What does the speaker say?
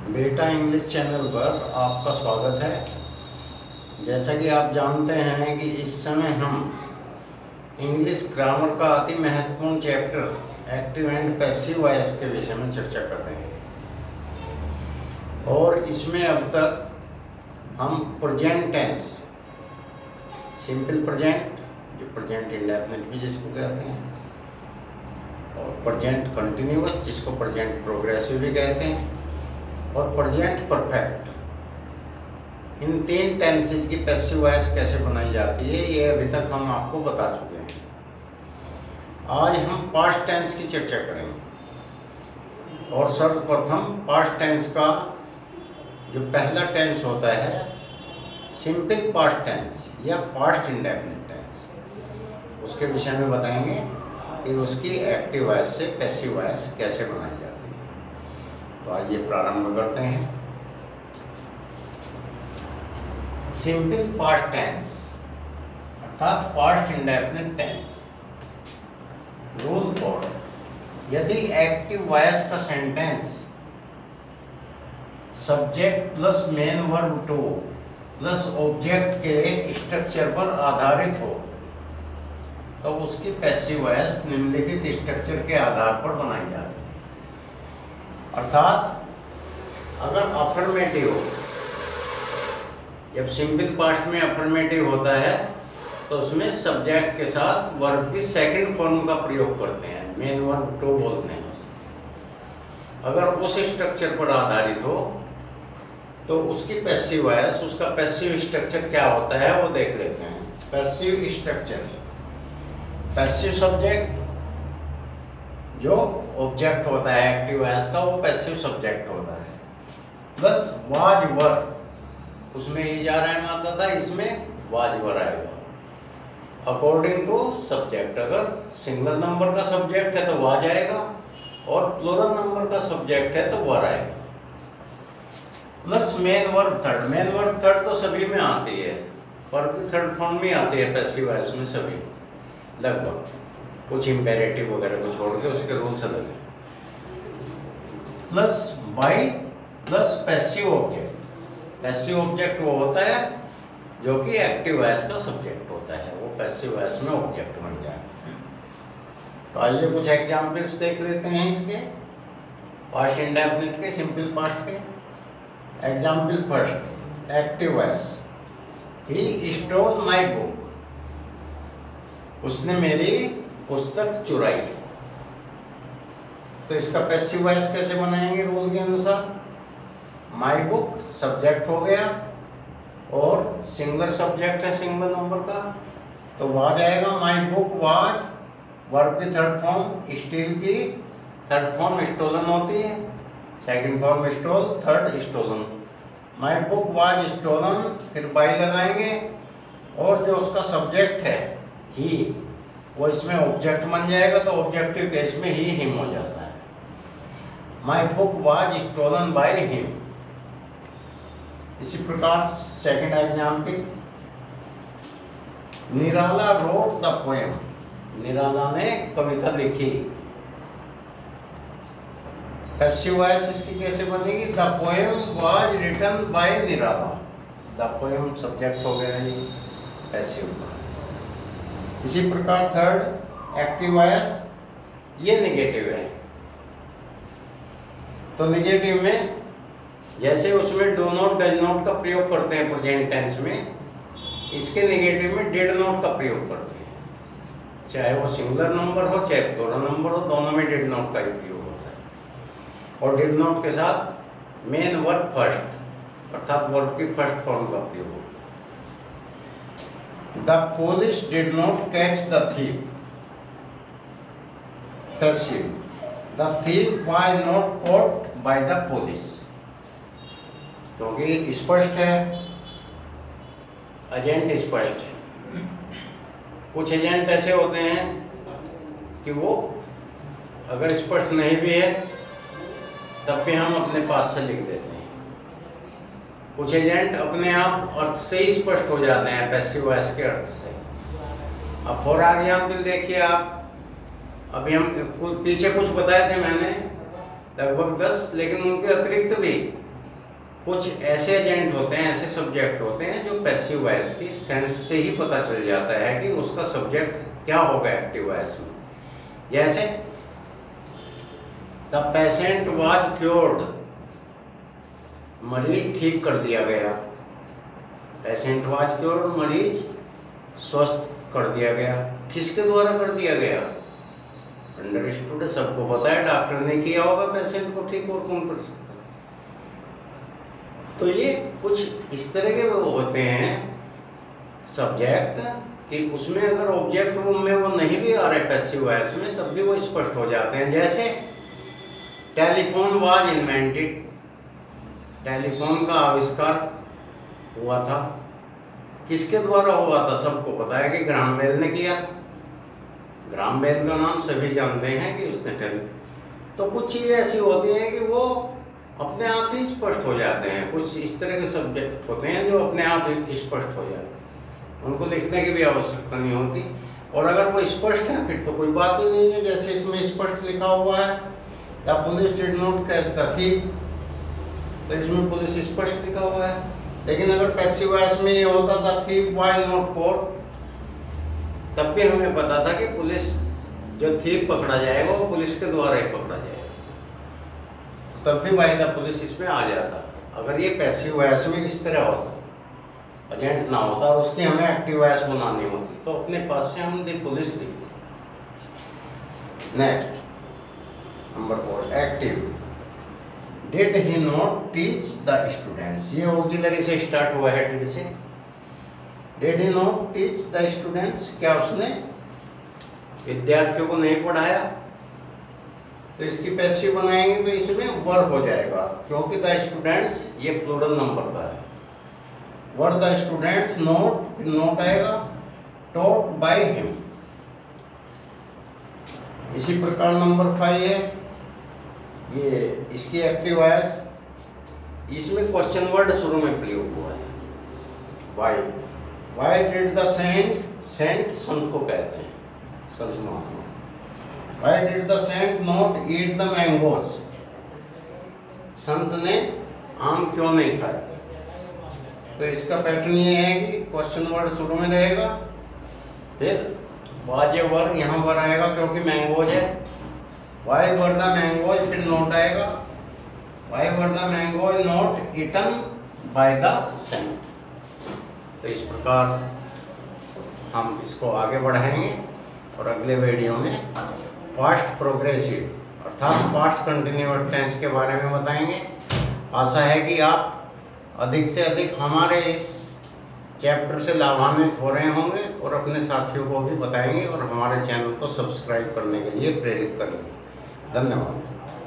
बेटा English channel पर आपका स्वागत है। जैसा कि आप जानते हैं कि इस समय हम इंग्लिश ग्रामर का अति महत्वपूर्ण chapter active and passive voice के विषय में चर्चा कर रहे हैं। और इसमें अब तक हम प्रेजेंट टेंस, सिंपल प्रेजेंट जो प्रेजेंट इंडेफिनिट भी जिसको कहते हैं, और प्रेजेंट कंटिन्यूअस जिसको प्रेजेंट प्रोग्रेसिव भी कहते हैं, और प्रेजेंट परफेक्ट, इन तीन टेंसेज की पैसिव वॉइस कैसे बनाई जाती है ये अभी तक हम आपको बता चुके हैं। आज हम पास्ट टेंस की चर्चा करेंगे। और सर्वप्रथम पास्ट टेंस का जो पहला टेंस होता है सिंपल पास्ट टेंस या पास्ट इंडेफिनिट टेंस, उसके विषय में बताएंगे कि उसकी एक्टिव वॉइस से पैसिव वॉइस कैसे बनाई जाती है। तो आइए प्रारंभ करते हैं। सिंपल पास्ट टेंस अर्थात past indefinite tense. Rule for, यदि एक्टिव वॉइस का sentence subject plus main verb two plus object के स्ट्रक्चर पर आधारित हो तो उसकी पैसिव वॉइस निम्नलिखित स्ट्रक्चर के आधार पर बनाई जाती है। अर्थात अगर अफर्मेटिव, जब सिंपल पास्ट में अफर्मेटिव होता है तो उसमें सब्जेक्ट के साथ वर्ब की सेकंड फॉर्म का प्रयोग करते हैं, मेन वर्ब टू बोलते हैं। अगर उस स्ट्रक्चर पर आधारित हो तो उसकी पैसिव वॉइस, उसका पैसिव स्ट्रक्चर क्या होता है वो देख लेते हैं। पैसिव स्ट्रक्चर, पैसिव सब्जेक्ट जो ऑब्जेक्ट होता है एक्टिव वॉइस का, वो पैसिव सब्जेक्ट होता है, प्लस वाज वर, उसमें ही जा रहा है मात्रा था, इसमें वाज वर आएगा अकॉर्डिंग टू सब्जेक्ट। अगर सिंगुलर नंबर का सब्जेक्ट है तो वाज आएगा, और प्लूरल नंबर का सब्जेक्ट है तो वर आएगा, plus main verb third. Main verb third तो सभी में आती है, वर्ब की थर्ड फॉर्म में आती है पैसिव वॉइस में सभी, लगभग, कुछ इंपेरेटिव वगैरह को छोड़ के उसके रूल्स अलग हैं। Plus by plus passive object. Passive object वो होता है जो कि एक्टिव वॉइस का सब्जेक्ट होता है, वो पैसिव वॉइस में ऑब्जेक्ट बन जाता है। तो आइए कुछ एग्जाम्पल्स देख लेते हैं इसके, पास्ट इंडेफिनिट के, सिंपल पास्ट के। Example first, active voice. He stole my book, उसने मेरी पुस्तक चुराई। तो इसका पैसिव वॉइस कैसे बनाएंगे रूल के अनुसार? माई बुक सब्जेक्ट हो गया और सिंगुलर सब्जेक्ट है सिंगुलर नंबर का, तो वाज आएगा माई बुक वाज, वर्ब की थर्ड फॉर्म, स्टील की थर्ड फॉर्म स्टोलन होती है, second form stole, third stolen. My book was stolen, फिर बाई लगाएंगे, और जो उसका सब्जेक्ट है ही, वो इसमें ऑब्जेक्ट बन जाएगा, तो ऑब्जेक्टिव केस में ही हिम हो जाता है। My book was stolen by him. इसी प्रकार second example, Nirala wrote the poem, Nirala ने कविता लिखी। पैसिव वॉइस इसकी कैसे बनेगी? The poem was written by Nirala. The poem subject हो गया ये पैसिव का। इसी प्रकार थर्ड एक्टिव वॉइस, ये नेगेटिव है, तो नेगेटिव में जैसे उसमें डू नॉट डज नॉट का प्रयोग करते हैं प्रेजेंट टेंस में, इसके नेगेटिव में डिड नॉट का प्रयोग करते हैं। चाहे वो सिंगुलर नंबर हो चाहे प्लूरल नंबर हो, दोनों में डिड नॉट का ही प्रयोग होता है। और डिड नॉट के साथ मेन वर्ब फर्स्ट अर्थात वर्ब की फर्स्ट फॉर्म का प्रयोग होता है। The police did not catch the thief. Passive. The thief was not caught by the police. क्योंकि स्पष्ट है, एजेंट स्पष्ट है। कुछ एजेंट ऐसे होते हैं कि वो अगर स्पष्ट नहीं भी है तब भी हम अपने पास से लिख देते हैं। कुछ एजेंट अपने आप अर्थ से ही स्पष्ट हो जाते हैं, पैसिव वॉइस के अर्थ से। अब फॉर एग्जाम्पल देखिए आप, अभी हम पीछे कुछ बताए थे मैंने, लगभग 10, लेकिन उनके अतिरिक्त भी कुछ ऐसे एजेंट होते हैं, ऐसे सब्जेक्ट होते हैं जो पैसिव वॉइस की सेंस से ही पता चल जाता है कि उसका सब्जेक्ट क्या होगा एक्टिव वॉइस में। जैसे द पेशेंट वाज क्योर्ड, मरीज ठीक कर दिया गया। पेशेंट वाज क्योर्ड, मरीज स्वस्थ कर दिया गया। किसके द्वारा कर दिया गया? अंडरस्टूड, सबको पता है डॉक्टर ने किया होगा पेशेंट को ठीक, और कौन कर सकता है। तो ये कुछ इस तरह के वो होते हैं सब्जेक्ट कि उसमें अगर ऑब्जेक्ट रूम में वो नहीं भी आ रहे पैसिव वॉइस में, तब भी वो स्पष्ट हो जाते हैं। जैसे टेलीफोन वाज इन्वेंटेड, टेलीफोन का आविष्कार हुआ था। किसके द्वारा हुआ था? सबको पता है कि ग्राहम बेल ने किया था। ग्राहम बेल का नाम सभी जानते हैं कि उसने तो कुछ चीज़ें ऐसी होती हैं कि वो अपने आप ही स्पष्ट हो जाते हैं। कुछ इस तरह के सब्जेक्ट होते हैं जो अपने आप ही स्पष्ट हो जाते हैं, उनको लिखने की भी आवश्यकता नहीं होती। और अगर वो स्पष्ट है फिर तो कोई बात ही नहीं है। जैसे इसमें स्पष्ट लिखा हुआ है the police did not catch the thief, तो इसमें पुलिस स्पष्ट लिखा हुआ है। लेकिन अगर पैसिव वॉइस में ये होता the thief was not caught, तब भी हमें पता था कि पुलिस जो थीफ पकड़ा जाएगा वो पुलिस के द्वारा ही पकड़ा जाएगा, तब भी बाय द पुलिस इसमें आ जाता। अगर ये पैसिव वॉइस में इस तरह होता, एजेंट ना होता और उसकी हमें एक्टिव वॉइस बनानी होती, तो अपने पास से हम द पुलिस लिखते। Next number 4, active. Did he not teach the students, ये ऑक्सिलरी से स्टार्ट हुआ है। डिड से, did he not teach the students, क्या उसने विद्यार्थियों को नहीं पढ़ाया? तो इसकी पैसिव बनाएंगे तो इसमें वर हो जाएगा, क्योंकि द स्टूडेंट्स ये प्लूरल नंबर का है। Were the students not, not आएगा टॉट बाय हिम। इसी प्रकार नंबर 5 है, ये इसकी एक्टिव वॉइस, इसमें क्वेश्चन वर्ड शुरू में प्रयोग हुआ है। Why, why did the saint, saint संत को कहते हैं, संत महात्मा। Why did the saint not eat the mangoes? संत ने आम क्यों नहीं खाए? तो इसका पैटर्न ये है कि क्वेश्चन वर्ड शुरू में रहेगा, फिर वाज वर, यहाँ पर आएगा क्योंकि मैंगोज है। वाई वर द मैंगोज, फिर नोट आएगा। Why were the mangoes not eaten by the saint. तो इस प्रकार हम इसको आगे बढ़ाएंगे और अगले वीडियो में पास्ट प्रोग्रेसिव अर्थात पास्ट कंटिन्यूअस टेंस के बारे में बताएंगे। आशा है कि आप अधिक से अधिक हमारे इस चैप्टर से लाभान्वित हो रहे होंगे और अपने साथियों को भी बताएंगे और हमारे चैनल को सब्सक्राइब करने के लिए प्रेरित करेंगे। धन्यवाद।